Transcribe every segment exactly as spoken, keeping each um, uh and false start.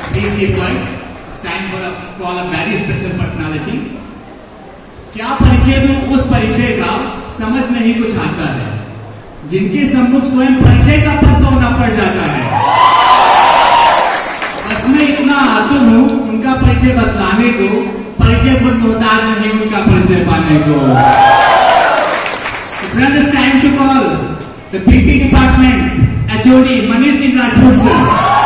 Please keep quiet. It's time for a call a very special personality. क्या परिचय दूं उस परिचय का समझ नहीं कुछ आता है, जिनके सम्मुख स्वयं परिचय का पद होना पड़ जाता है। बस मैं इतना आतुर हूं उनका परिचय बतलाने को, परिचय पर मोहताज नहीं उनका परिचय पाने को। Friend, it's time to call the B P department H O D Manish Singh Rajput sir.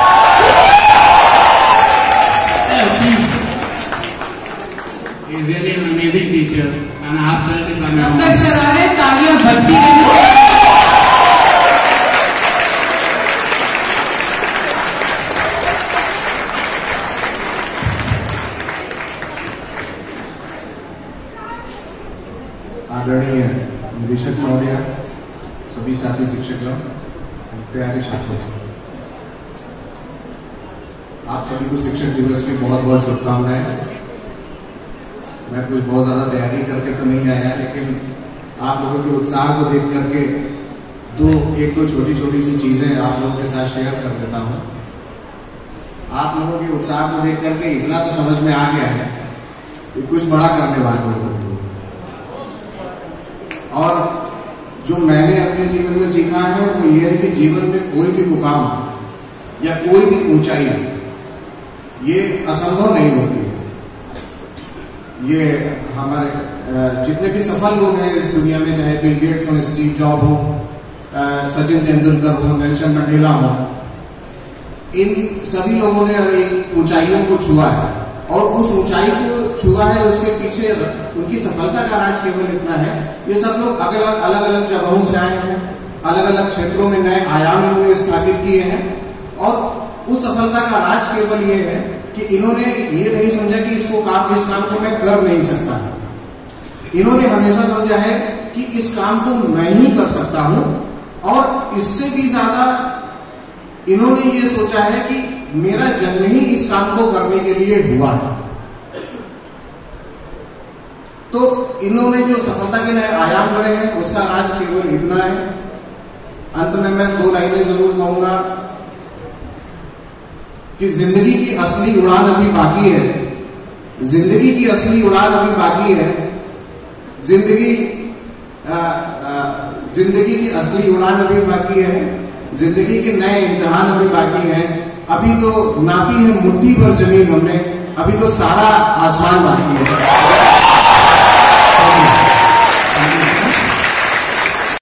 He is really an amazing teacher, and I have felt it by my own. तक सर आ रहे तालियां बजती रहें। आदरणीय निदेशक महोदय, सभी साथी शिक्षकों, प्यारे छात्रों, आप सभी को शिक्षक दिवस की बहुत बहुत शुभकामनाएं। मैं कुछ बहुत ज्यादा तैयारी करके तो नहीं आया, लेकिन आप लोगों के उत्साह को देख करके दो एक दो छोटी छोटी सी चीजें आप लोगों के साथ शेयर कर देता हूं। आप लोगों के उत्साह को देख करके इतना तो समझ में आ गया है कि कुछ बड़ा करने वाले हो। और जो मैंने अपने जीवन में सीखा है वो ये है कि जीवन में कोई भी मुकाम या कोई भी ऊंचाई ये असंभव नहीं होती। ये हमारे जितने भी सफल लोग हैं इस दुनिया में, चाहे बिल गेट्स हो, स्टीव जॉब हो, सचिन तेंदुलकर हो, नेल्सन मंडेला हो, इन सभी लोगों ने एक ऊंचाइयों को छुआ है। और उस ऊंचाई को छुआ है, उसके पीछे उनकी सफलता का राज केवल इतना है, ये सब लोग अलग अलग अलग जगहों से आए हैं, अलग अलग क्षेत्रों में नए आयाम इन्होंने स्थापित किए हैं। और उस सफलता का राज केवल ये है कि इन्होंने ये नहीं समझा कि इसको काम इस काम को मैं कर नहीं सकता। इन्होंने हमेशा समझा है कि इस काम को मैं ही कर सकता हूं, और इससे भी ज्यादा इन्होंने ये सोचा है कि मेरा जन्म ही इस काम को करने के लिए हुआ है। तो इन्होंने जो सफलता के नए आयाम गढ़े हैं उसका राज केवल इतना है। अंत में मैं दो लाइनें जरूर कहूंगा कि जिंदगी की असली उड़ान अभी बाकी है, जिंदगी की असली उड़ान अभी बाकी है, जिंदगी आ, आ, जिंदगी की असली उड़ान अभी बाकी है, जिंदगी के नए इम्तिहान अभी बाकी हैं। अभी तो नापी है मुट्ठी भर जमीन हमने, अभी तो सारा आसमान बाकी है।